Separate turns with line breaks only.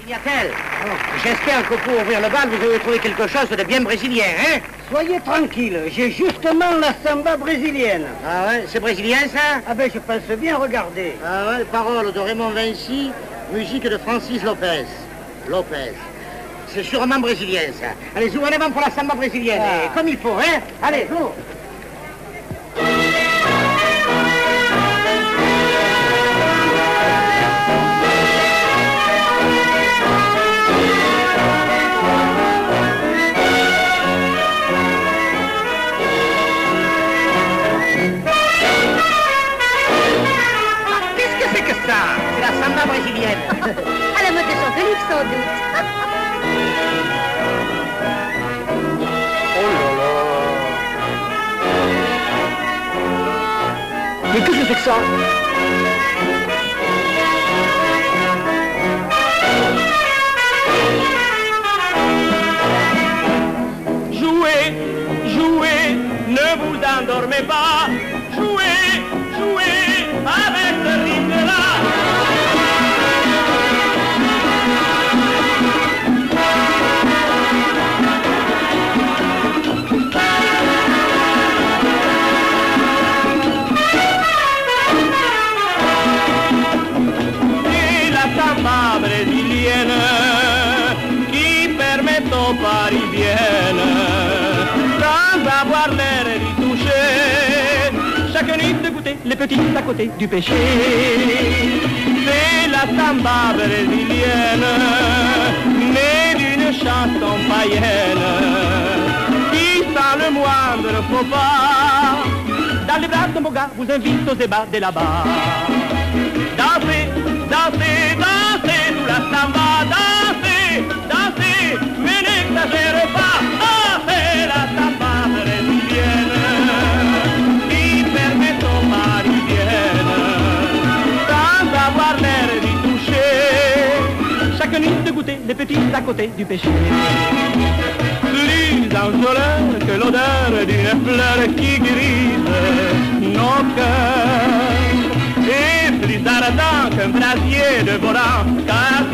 Piatel, j'espère que pour ouvrir le bal, vous avez trouvé quelque chose de bien brésilien, hein?
Soyez tranquille, j'ai justement la samba brésilienne.
Ah ouais, c'est brésilien ça?
Ah ben je pense bien, regardez.
Ah ouais, paroles de Raymond Vinci, musique de Francis Lopez. Lopez. C'est sûrement brésilien ça. Allez, ouvrez les mains pour la samba brésilienne, comme il faut, hein? Allez, go! C'est la samba brésilienne.
À la mode de Jean-Philippe, sans doute.
Oh là là.
Mais qu'est-ce que c'est que ça?
Jouez, jouez, ne vous endormez pas. Jouez, jouez avec ce rythme-là. Brésilienne qui permet aux parisiennes sans avoir l'air d'y toucher chaque nuit de goûter les petits à côté du péché. C'est la samba brésilienne née d'une chanson païenne qui sans le moindre faux pas dans les bras de mon gars vous invite au débat de là-bas. Dansez, dansez, dansez sous la samba, dansez, dansez, mais n'exagérez pas, dansez la samba brésilienne qui permet aux parisiennes sans avoir l'air d'y toucher chaque nuit de goûter les petits à côté du péché. Plus enjôleur que l'odeur d'une fleur qui grise nos cœurs. Et plus ardent qu'un brasier de volant, car